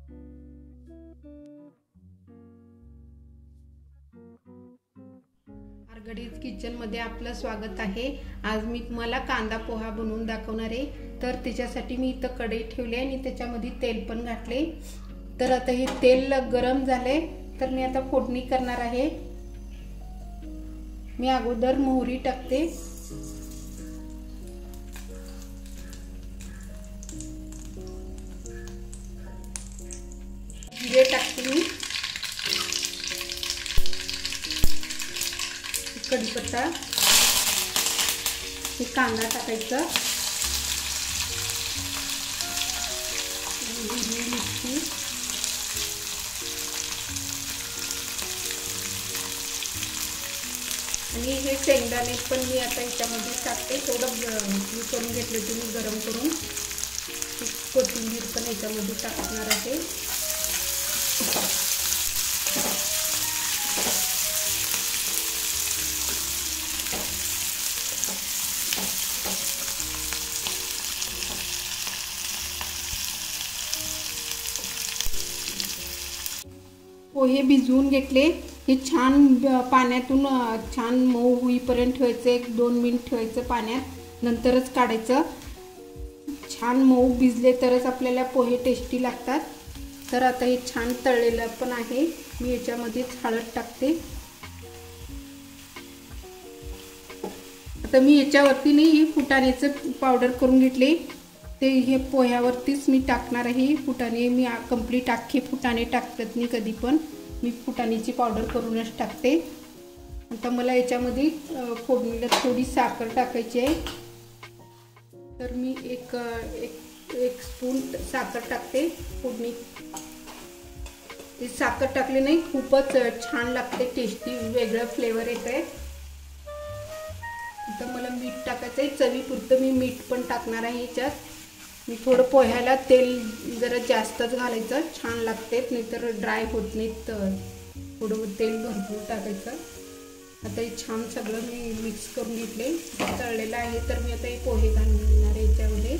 आरगडीज kitchen मध्ये आपलं स्वागत आहे। आज मी तुम्हाला कांदा पोहा बनवून दाखवणार आहे। तर त्याच्यासाठी मी इथं कढई ठेवली आणि त्याच्यामध्ये तेल पण घातले। तर आता हे तेल गरम झाले तर मी आता फोडणी करणार आहे। मी अगोदर मोहरी टाकते, जिरे टाकते मी, कढीपत्ता, हे कांदा टाकायचा, हिरवी मिरची, आणि हे शेंगदाणे पण मी आता याच्यामध्ये टाकते। थोडं मी करून घेतले तुम्ही गरम करून। कोथिंबीर पण याच्यामध्ये टाकणार आहे। पोहे भिजवून घेतले, हे छान पाण्यातून छान मऊ होईपर्यंत ठेवायचं। 1-2 मिनिट ठेवायचं पाण्यात, नंतरच काढायचं। छान मऊ भिजले तरच आपल्याला पोहे टेस्टी लागतात। तर आता हे छान तळलेलं पण आहे, मी याच्यामध्ये हळद टाकते। आता मी याच्यावरती नाही फुटाण्याचं पावडर करून घेतले, ते हे पोह्यावरतीच मी टाकणार आहे। फुटाणे मी कंप्लीट अख्खे फुटाणे टाकत नाही कधी पण, मी फुटाण्याची पावडर करूनच टाकते। आता मला याच्यामध्ये फोडणीला थोडी साखर टाकायची आहे। तर मी एक स्पून साखर टाकते फोडणी। हे साखर टाकली नाही खूपच छान लागते, टेस्टी वेगळं फ्लेवर येतंय। आता मला मीठ टाकायचं आहे, चवीपुरतं मी मीठ पण टाकणार आहे याच्यात। मी थोडं पोह्याला तेल जरा जास्तच घालायचं, छान लागते, नाहीतर ड्राय होत नाहीत। थोडं तेल भरपूर टाकायचं। आता हे छान सगळं मी मिक्स करून घेतले, तळलेलं आहे। तर मी आता हे पोहे घालणार आहे याच्यामध्ये।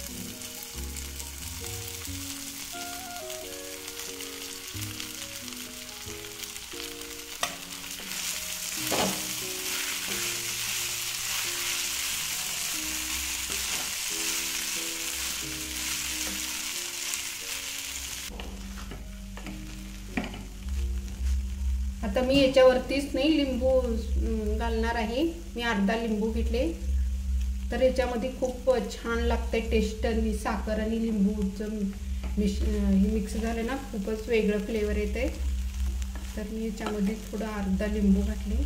आता मी याच्यावरतीच नाही लिंबू घालणार आहे, मी अर्धा लिंबू घेतले। तर याच्यामध्ये खूप छान लागते टेस्ट, आणि साखर आणि लिंबूचं मिक्स झालं ना, खूपच वेगळं फ्लेवर येते। तर मी याच्यामध्ये थोडा अर्धा लिंबू घातले।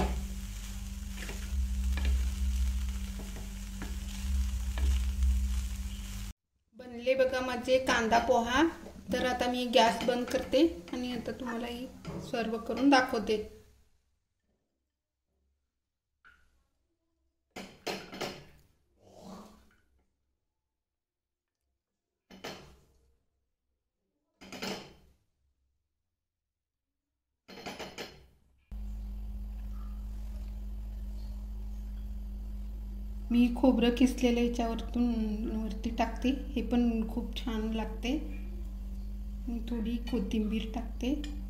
बनले बघा माझे कांदा पोहा। तर आता मी गॅस बंद करते आणि आता तुम्हाला ही सर्व करून दाखवते। मी खोबरं किसलेलं याच्यावरती टाकते, हे पण खूप छान लागते। मी थोडी कोथिंबीर टाकते।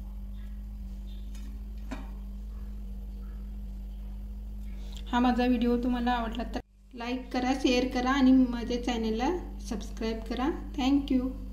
हा माझा व्हिडिओ तुम्हाला आवडला तर लाईक करा, शेअर करा आणि माझ्या चॅनलला सबस्क्राईब करा। थँक्यू।